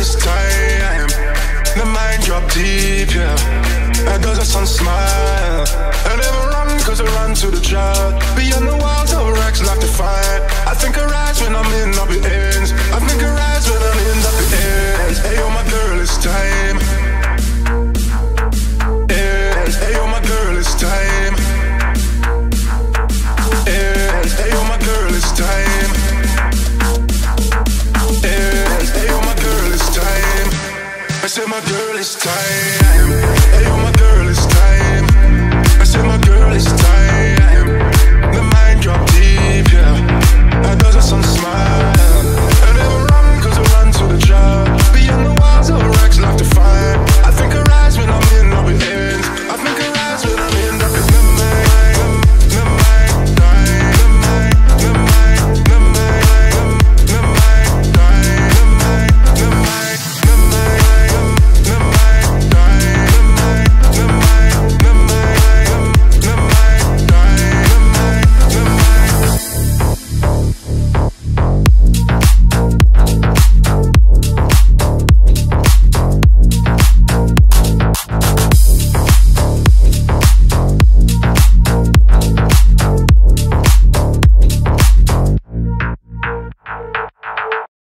it's time. The mind drop deep, yeah. Does a sun smile? I never run cause I run to the drought. Beyond the walls of racks left to fight. I think I rise when I'm in up the ends. I think I rise when I'm in up the ends. Hey yo my girl, it's time. Ends. Hey yo my girl, it's time. Ends. Hey yo my girl, it's time. Ends. Hey yo my girl, it's time. I said my girl, it's time.